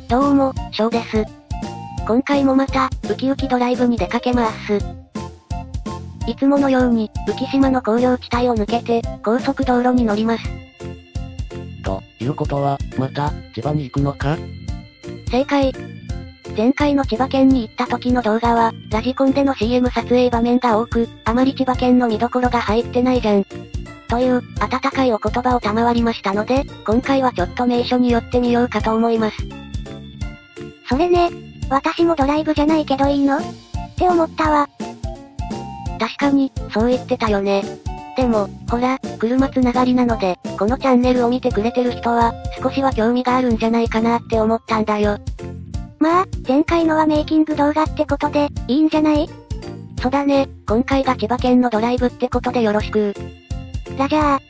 どうも、翔です。今回もまた、ウキウキドライブに出かけます。いつものように、浮島の工業地帯を抜けて、高速道路に乗ります。 ということは、また、千葉に行くのか？ 正解。前回の千葉県に行った時の動画は、ラジコンでの CM 撮影場面が多く、あまり千葉県の見どころが入ってないじゃん。という、温かいお言葉を賜りましたので、今回はちょっと名所に寄ってみようかと思います。 それね、私もドライブじゃないけどいいの？って思ったわ。 確かに、そう言ってたよね。でも、ほら、車つながりなので、このチャンネルを見てくれてる人は、少しは興味があるんじゃないかなって思ったんだよ。 まあ、前回のはメイキング動画ってことで、いいんじゃない？ そうだね、今回が千葉県のドライブってことでよろしく。 ラジャー。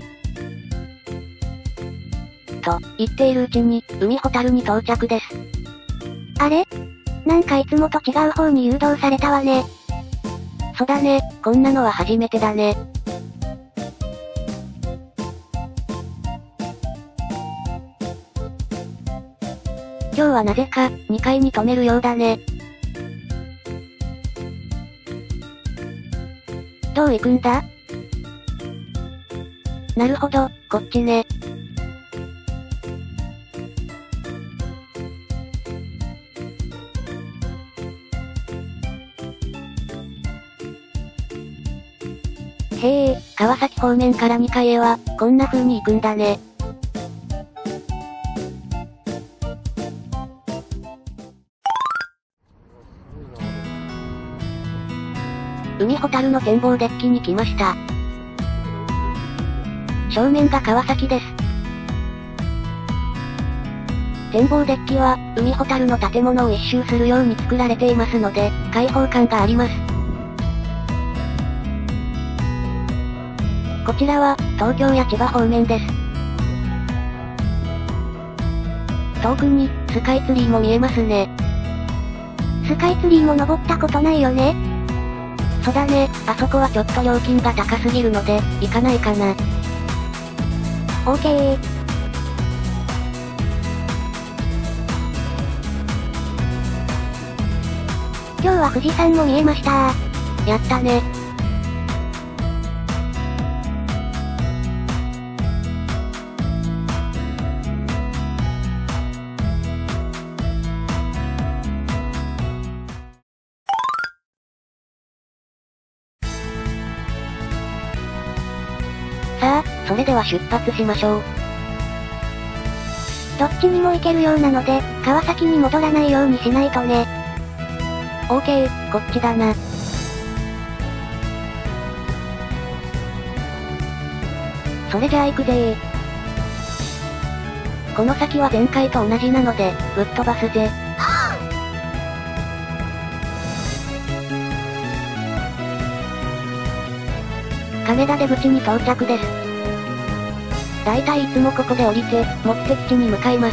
と、言っているうちに、海ほたるに到着です。 あれ？なんかいつもと違う方に誘導されたわね。 そうだね、こんなのは初めてだね。今日はなぜか、2階に止めるようだね。どう行くんだ？なるほど、こっちね。へえ、川崎方面から2階へは、こんな風に行くんだね。海ほたるの展望デッキに来ました。正面が川崎です。展望デッキは、海ほたるの建物を一周するように作られていますので、開放感があります。こちらは、東京や千葉方面です。遠くに、スカイツリーも見えますね。 スカイツリーも登ったことないよね。 そうだね、あそこはちょっと料金が高すぎるので、行かないかな。 オーケー。今日は富士山も見えましたやったね。さあ、それでは出発しましょう。 どっちにも行けるようなので、川崎に戻らないようにしないとね。 オーケー、こっちだな。それじゃあ行くぜー。この先は前回と同じなので、ぶっ飛ばすぜ。金田出口に到着です。だいたいいつもここで降りて、目的地に向かいます。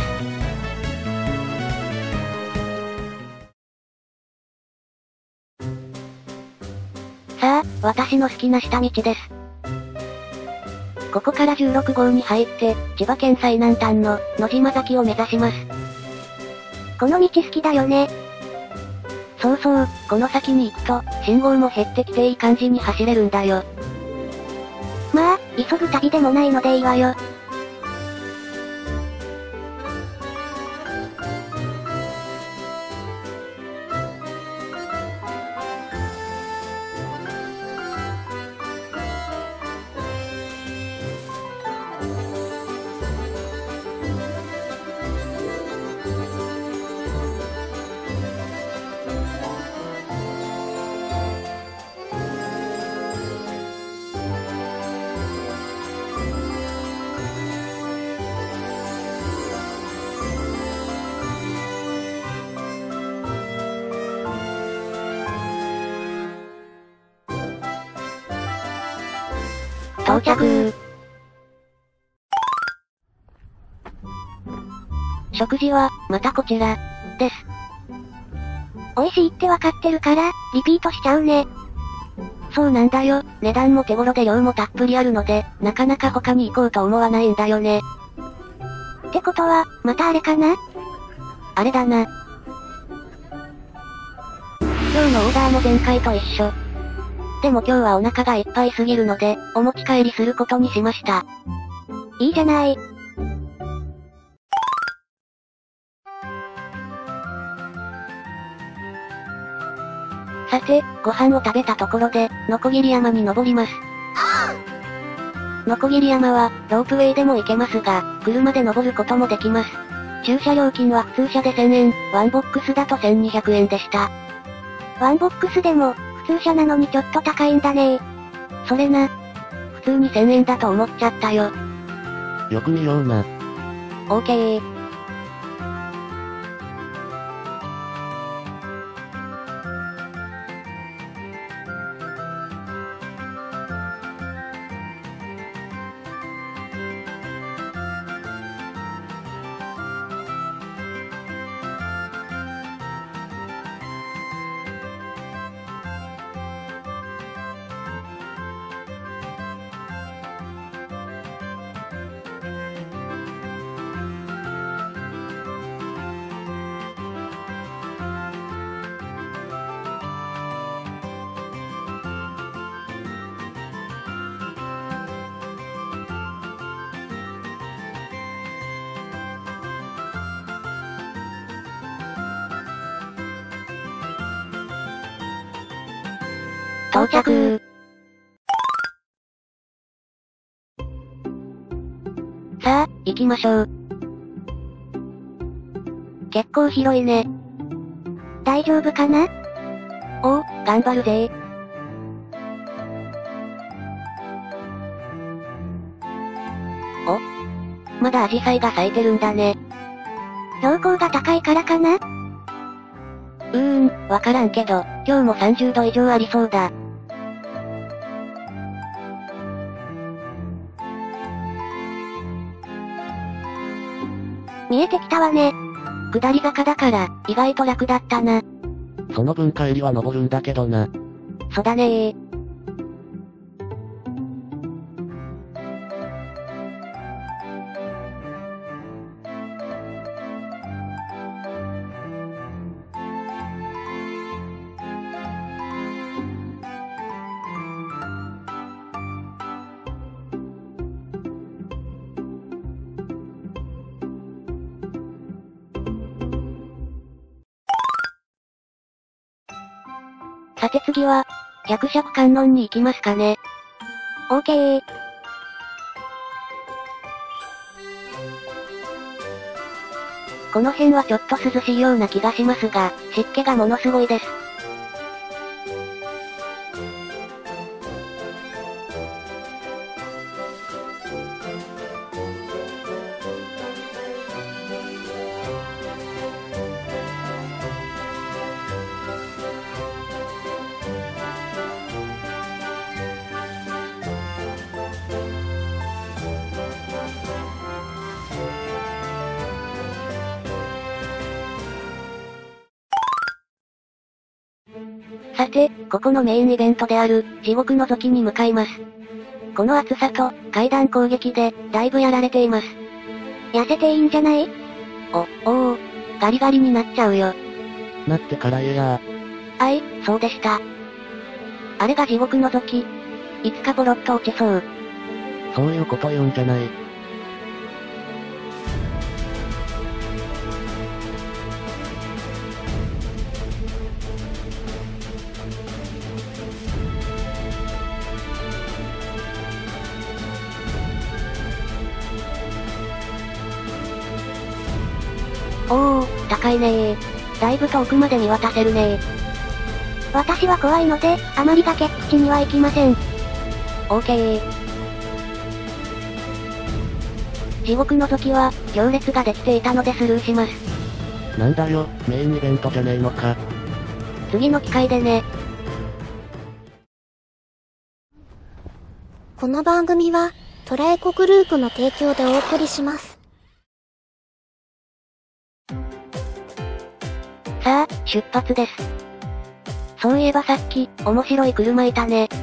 さあ、私の好きな下道です。ここから16号に入って、千葉県最南端の野島崎を目指します。 この道好きだよね。 そうそう、この先に行くと、信号も減ってきていい感じに走れるんだよ。 まあ、急ぐ旅でもないのでいいわよ。 到着。食事は、またこちら、です。 美味しいってわかってるから、リピートしちゃうね。 そうなんだよ、値段も手頃で量もたっぷりあるので、なかなか他に行こうと思わないんだよね。 ってことは、またあれかな？ あれだな。今日のオーダーも前回と一緒。でも今日はお腹がいっぱいすぎるので、お持ち帰りすることにしました。 いいじゃない。 さて、ご飯を食べたところで、鋸山に登ります。鋸山は、ロープウェイでも行けますが、車で登ることもできます。駐車料金は普通車で1000円、ワンボックスだと1200円でした。 ワンボックスでも、普通車なのにちょっと高いんだね。 それな。普通に1000円だと思っちゃったよ。 よく見ような。 オーケー。到着。さあ、行きましょう。結構広いね。 大丈夫かな？ おう、頑張るぜ。お？まだアジサイが咲いてるんだね。 標高が高いからかな？ わからんけど、今日も30度以上ありそうだ。 見えてきたわね。 下り坂だから、意外と楽だったな。 その分帰りは登るんだけどな。 そだねー。さて次は、百尺観音に行きますかね。 オーケー。 この辺はちょっと涼しいような気がしますが、湿気がものすごいです。さて、ここのメインイベントである、地獄のぞきに向かいます。この暑さと、階段攻撃で、だいぶやられています。 痩せていいんじゃない？ ガリガリになっちゃうよ。 なってから言えや。 そうでした。あれが地獄のぞき。いつかボロッと落ちそう。 そういうこと言うんじゃない。 高いねー。だいぶ遠くまで見渡せるねー。 私は怖いので、あまり崖っぷちには行きません。 オーケー。地獄のぞきは、行列ができていたのでスルーします。 なんだよ、メインイベントじゃねえのか。 次の機会でね。 この番組は、トラエコグループの提供でお送りします。 さあ、出発です。そういえばさっき、面白い車いたね。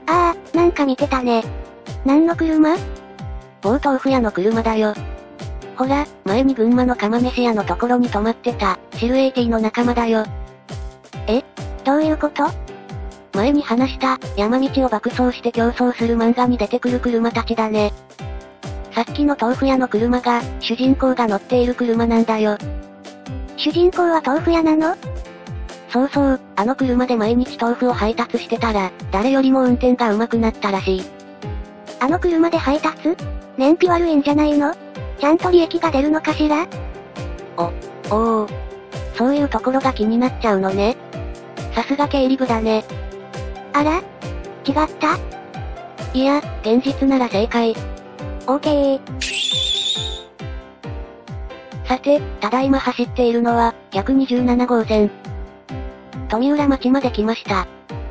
なんか見てたね。何の車？ 某豆腐屋の車だよ。 ほら、前に群馬の釜飯屋のところに泊まってた、シル AT の仲間だよ。 え？どういうこと？ 前に話した、山道を爆走して競争する漫画に出てくる車たちだね。さっきの豆腐屋の車が、主人公が乗っている車なんだよ。 主人公は豆腐屋なの？ そうそう、あの車で毎日豆腐を配達してたら、誰よりも運転が上手くなったらしい。 あの車で配達？燃費悪いんじゃないの？ちゃんと利益が出るのかしら？ そういうところが気になっちゃうのね。さすが経理部だね。 あら？違った？ いや、現実なら正解。 OK。 さて、ただいま走っているのは、127号線。富浦町まで来ました。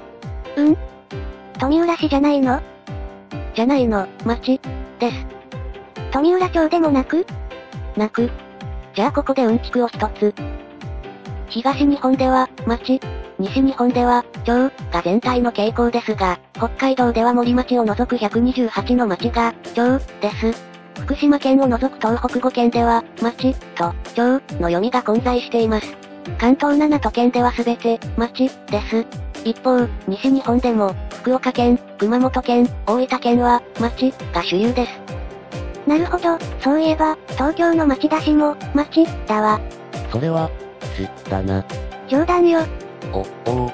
富浦市じゃないの？ じゃないの、町、です。 富浦町でもなく？ なく。じゃあここでうんちくを一つ。東日本では、町、西日本では、町、が全体の傾向ですが、北海道では森町を除く128の町が、町、です。福島県を除く東北5県では、町、と、町、の読みが混在しています。関東7都県ではすべて、町、です。一方、西日本でも、福岡県、熊本県、大分県は、町、が主流です。 なるほど、そういえば、東京の町田市も、町、だわ。 それは、だな。 冗談よ。 おう。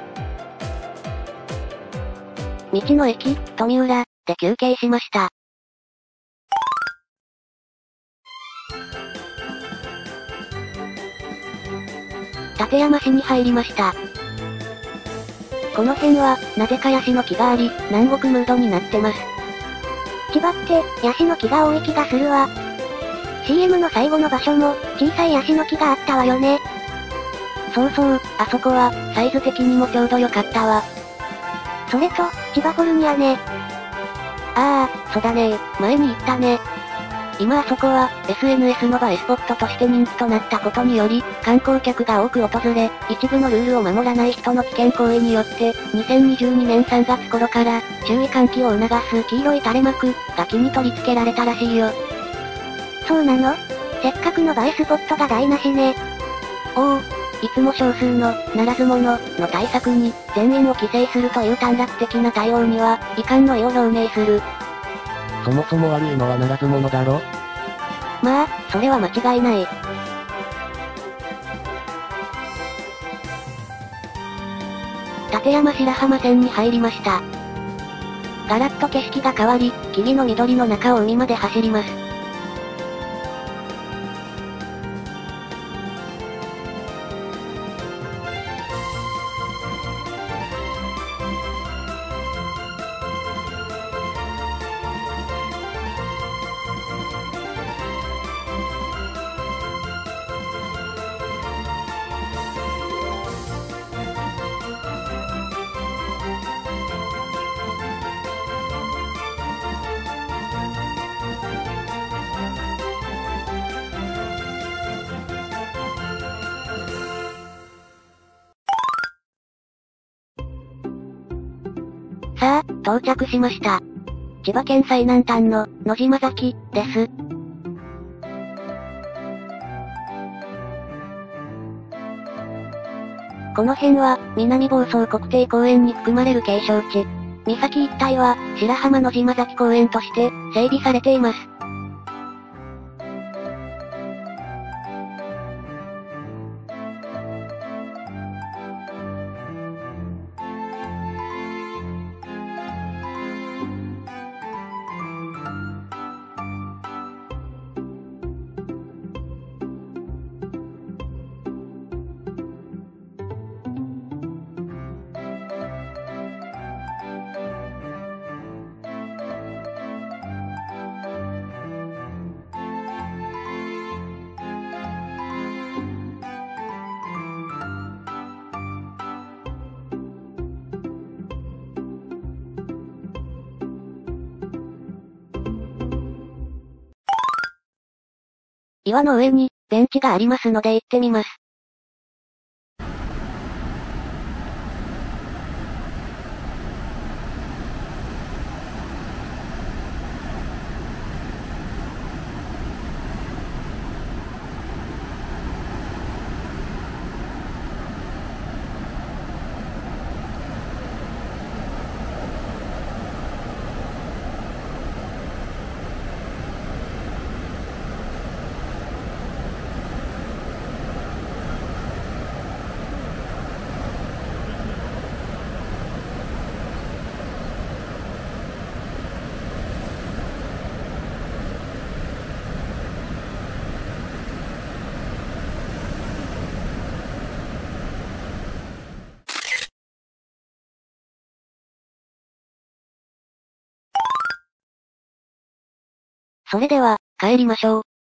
道の駅、富浦、で休憩しました。館山市に入りました。この辺は、なぜかヤシの木があり、南国ムードになってます。 千葉って、ヤシの木が多い気がするわ。CM の最後の場所も、小さいヤシの木があったわよね。 そうそう、あそこは、サイズ的にもちょうど良かったわ。 それと、千葉フォルニアね。 ああ、そうだね前に言ったね。今あそこは、SNS の映えスポットとして人気となったことにより、観光客が多く訪れ、一部のルールを守らない人の危険行為によって、2022年3月頃から、注意喚起を促す黄色い垂れ幕、が木に取り付けられたらしいよ。 そうなの？せっかくの映えスポットが台無しね。 いつも少数の、ならず者、の対策に、全員を規制するという短絡的な対応には、遺憾の意を表明する。 そもそも悪いのはならず者だろ？ まあ、それは間違いない。館山白浜線に入りました。ガラッと景色が変わり、木々の緑の中を海まで走ります。さあ、到着しました。千葉県最南端の、野島崎、です。この辺は、南房総国定公園に含まれる景勝地。岬一帯は、白浜野島崎公園として、整備されています。岩の上に、ベンチがありますので行ってみます。 それでは、帰りましょう。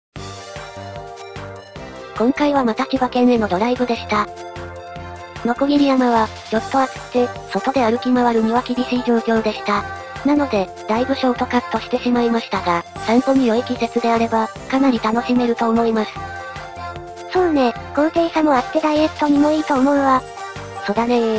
今回はまた千葉県へのドライブでした。鋸山は、ちょっと暑くて、外で歩き回るには厳しい状況でした。なので、だいぶショートカットしてしまいましたが、散歩に良い季節であれば、かなり楽しめると思います。 そうね、高低差もあってダイエットにもいいと思うわ。 そうだねー。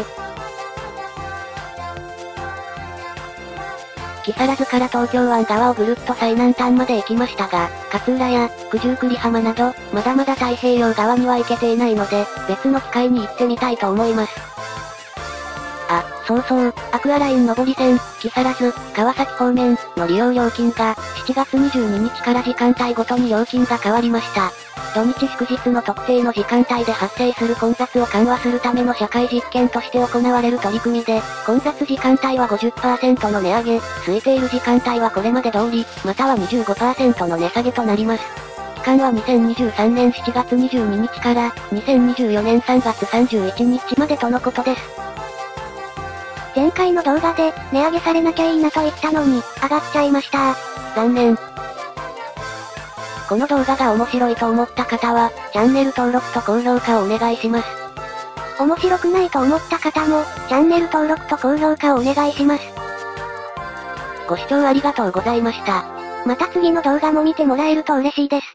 木更津から東京湾側をぐるっと最南端まで行きましたが、勝浦や九十九里浜など、まだまだ太平洋側には行けていないので、別の機会に行ってみたいと思います。あ、そうそう、アクアライン上り線、木更津、川崎方面の利用料金が、7月22日から時間帯ごとに料金が変わりました。土日祝日の特定の時間帯で発生する混雑を緩和するための社会実験として行われる取り組みで、混雑時間帯は 50% の値上げ、空いている時間帯はこれまで通り、または 25% の値下げとなります。期間は2023年7月22日から2024年3月31日までとのことです。 前回の動画で、値上げされなきゃいいなと言ったのに、上がっちゃいました。 残念。この動画が面白いと思った方は、チャンネル登録と高評価をお願いします。 面白くないと思った方も、チャンネル登録と高評価をお願いします。 ご視聴ありがとうございました。 また次の動画も見てもらえると嬉しいです。